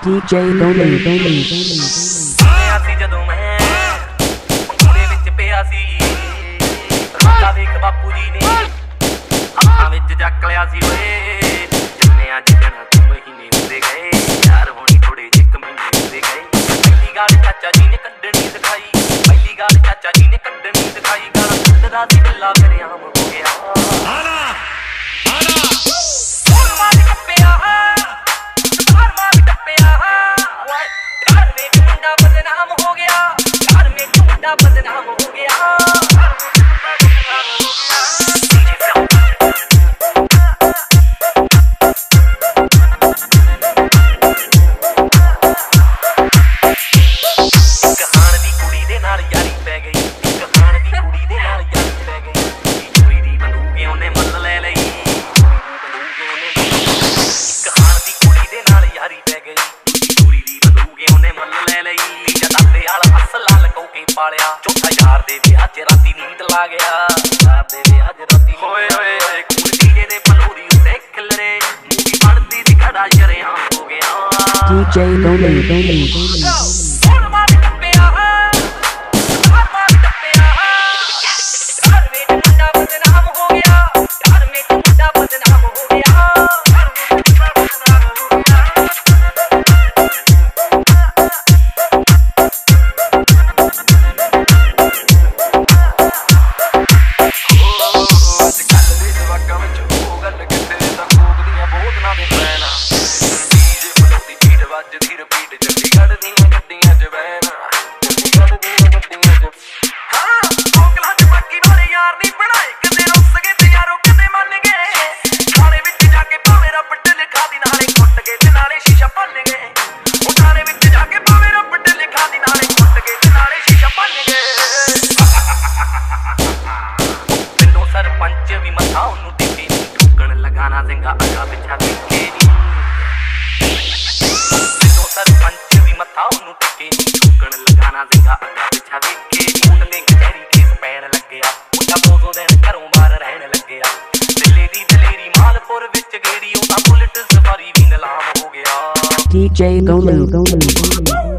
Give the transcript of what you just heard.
DJ Badnam ਜਦੋਂ ਮੈਂ ਪੰਗੂੜੇ ਵਿੱਚ ਪਿਆ ਸੀ ਰਾਤਾ ਵੇਖ ਬਾਪੂ ਜੀ ਨੇ ਅੱਖਾਂ ਵਿੱਚ ਚੱਕ ਲਿਆ ਸੀ ਓਏ ਜਿੰਨੇ ਅੱਜ ਦਿਨ ਤੂੰ ਮਹੀਨੇ ਹੁੰਦੇ ਗਏ ਯਾਰ ਹੋਣੀ ਥੋੜੇ ਜਿਹੇ ਮਹੀਨੇ ਹੁੰਦੇ ਗਏ ਪਹਿਲੀ ਗੱਲ ਚਾਚਾ ਜੀ ਨੇ ਕੱਢਣੀ ਦਿਖਾਈ ਪਹਿਲੀ ਗੱਲ ਚਾਚਾ ਜੀ ਨੇ ਕੱਢਣੀ ਦਿਖਾਈ ਗਾਲਾਂ ਕੱਢਦਾ ਸੀ ਬਿੱਲਾ ਮੇਰੇ ਆਮ ਹੋ ਗਿਆ बदनाम हो गया कहान दी कुड़ी दे नाल यारी पै गई कहान दी कुड़ी दे नाल यारी पै गई चोरी दी बंदूक ओने मल ले लई कहान दी कुड़ी दे नाल यारी पै गई चोरी दी बंदूक ओने मल ले लई जदाते वाला असला लको पालिया चौथा यार दे विआह च राती नींद ला गया यार दे विआह च राती होए होए खून डीजे दे पलोरी उत्ते खिलरे मूवी बनदी दी खड़ा शरेआम हो गया DJ Badnam DJ Badnam